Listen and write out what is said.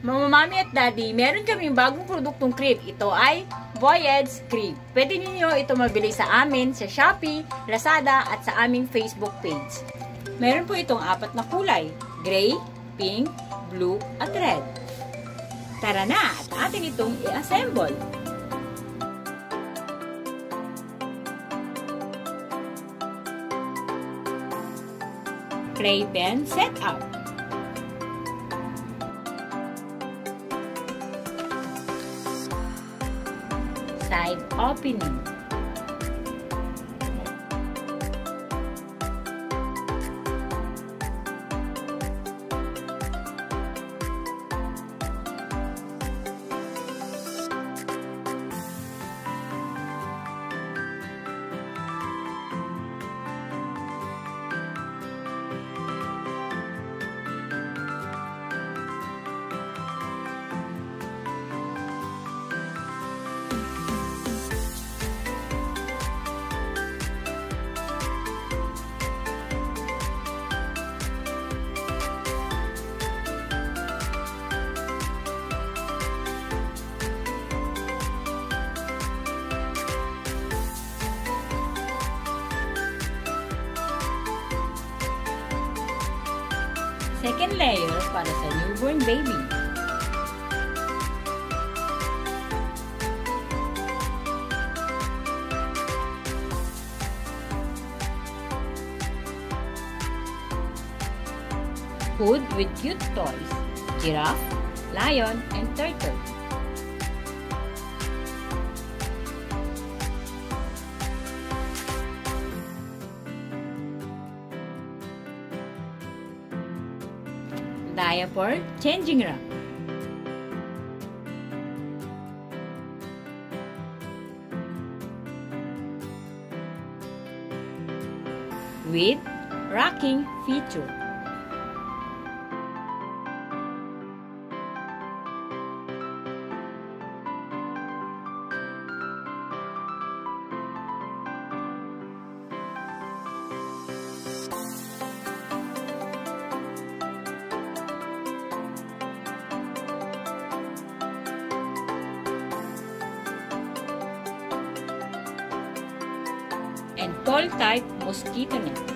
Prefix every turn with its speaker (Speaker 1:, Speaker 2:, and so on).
Speaker 1: Mga mami at daddy, meron kaming bagong produktong crib. Ito ay Voyage Crib. Pwede ninyo ito mabili sa amin, sa Shopee, LAZADA at sa aming Facebook page. Meron po itong 4 na kulay, gray, pink, blue at red. Tara na at atin itong i-assemble. Playpen setup. Side opening. Second layer para sa newborn baby. Hood with cute toys, giraffe, lion, and turtle. Diaper changing rack. With rocking feature. And tall type mosquito net.